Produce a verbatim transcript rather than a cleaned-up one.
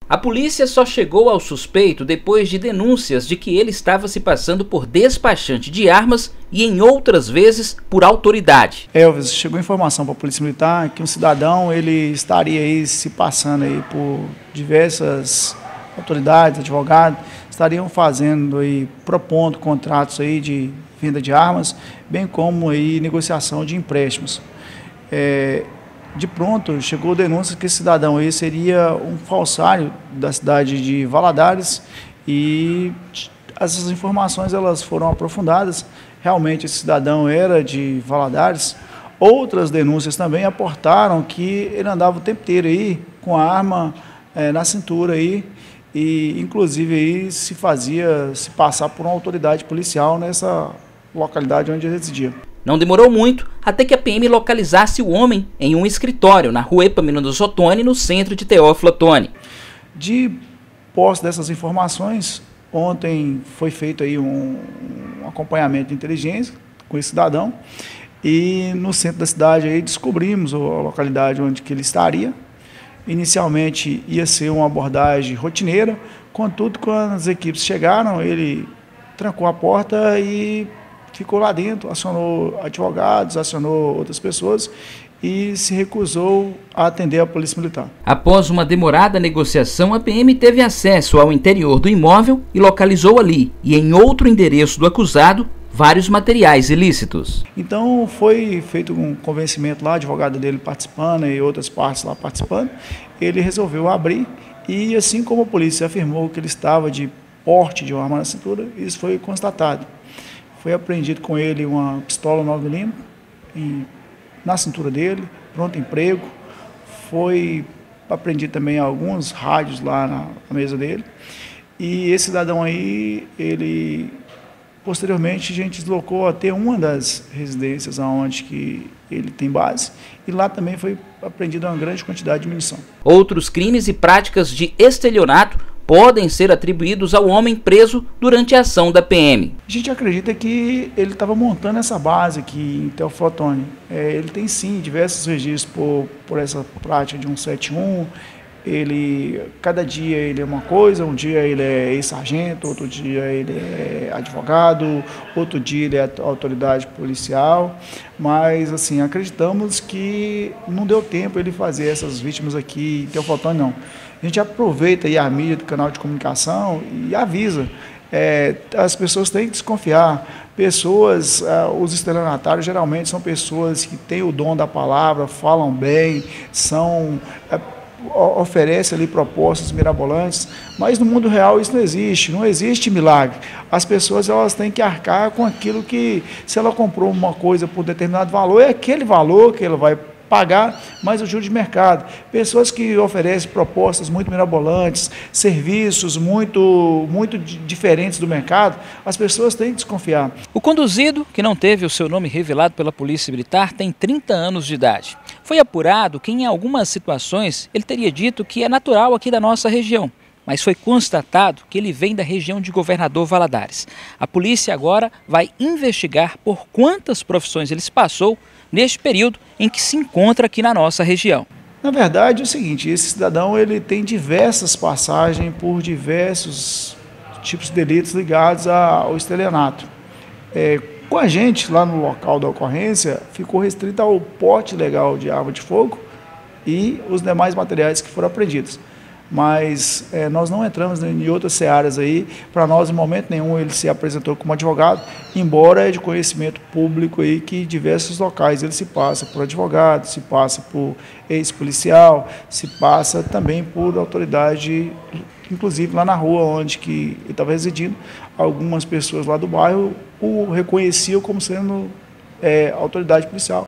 A polícia só chegou ao suspeito depois de denúncias de que ele estava se passando por despachante de armas e em outras vezes por autoridade. Elvis, chegou informação para a Polícia Militar que um cidadão ele estaria aí se passando aí por diversas autoridades, advogados, estariam fazendo aí, propondo contratos aí de venda de armas, bem como aí negociação de empréstimos. É, De pronto, chegou denúncia que esse cidadão aí seria um falsário da cidade de Valadares e essas informações elas foram aprofundadas. Realmente esse cidadão era de Valadares. Outras denúncias também aportaram que ele andava o tempo inteiro aí com a arma é, na cintura aí e inclusive aí se fazia se passar por uma autoridade policial nessa localidade onde ele residia. Não demorou muito até que a P M localizasse o homem em um escritório na rua Epaminondas Ottoni, no centro de Teófilo Otoni. De posse dessas informações, ontem foi feito aí um, um acompanhamento de inteligência com esse cidadão e no centro da cidade aí descobrimos a localidade onde que ele estaria. Inicialmente ia ser uma abordagem rotineira, contudo, quando as equipes chegaram, ele trancou a porta e ficou lá dentro, acionou advogados, acionou outras pessoas e se recusou a atender a Polícia Militar. Após uma demorada negociação, a P M teve acesso ao interior do imóvel e localizou ali, e em outro endereço do acusado, vários materiais ilícitos. Então foi feito um convencimento lá, advogado dele participando e outras partes lá participando, ele resolveu abrir e assim como a polícia afirmou que ele estava de porte de uma arma na cintura, isso foi constatado. Foi apreendido com ele uma pistola nove milímetros na cintura dele, pronto emprego. Foi apreendido também alguns rádios lá na, na mesa dele. E esse cidadão aí, ele posteriormente a gente deslocou até uma das residências onde que ele tem base e lá também foi apreendida uma grande quantidade de munição. Outros crimes e práticas de estelionato podem ser atribuídos ao homem preso durante a ação da P M. A gente acredita que ele estava montando essa base aqui em Teófilo Otoni. É, ele tem sim diversos registros por, por essa prática de cento e setenta e um. Ele, cada dia ele é uma coisa, um dia ele é ex-sargento, outro dia ele é advogado, outro dia ele é autoridade policial, mas assim, acreditamos que não deu tempo ele fazer essas vítimas aqui em Teófilo Otoni, não. A gente aproveita aí a mídia do canal de comunicação e avisa. É, as pessoas têm que desconfiar. Pessoas, uh, os estelionatários geralmente são pessoas que têm o dom da palavra, falam bem, são... Uh, oferece ali propostas mirabolantes, mas no mundo real isso não existe, não existe milagre. As pessoas elas têm que arcar com aquilo que, se ela comprou uma coisa por determinado valor, é aquele valor que ela vai pagar mais o juro de mercado. Pessoas que oferecem propostas muito mirabolantes, serviços muito, muito diferentes do mercado, as pessoas têm que desconfiar. O conduzido, que não teve o seu nome revelado pela Polícia Militar, tem trinta anos de idade. Foi apurado que em algumas situações ele teria dito que é natural aqui da nossa região, mas foi constatado que ele vem da região de Governador Valadares. A polícia agora vai investigar por quantas profissões ele se passou neste período em que se encontra aqui na nossa região. Na verdade é o seguinte, esse cidadão ele tem diversas passagens por diversos tipos de delitos ligados ao estelionato. É, com a gente lá no local da ocorrência ficou restrito ao porte ilegal de arma de fogo e os demais materiais que foram apreendidos. Mas é, nós não entramos em outras searas aí, para nós em momento nenhum ele se apresentou como advogado, embora é de conhecimento público aí que em diversos locais ele se passa por advogado, se passa por ex-policial, se passa também por autoridade, inclusive lá na rua onde que ele estava residindo, algumas pessoas lá do bairro o reconheciam como sendo é, autoridade policial.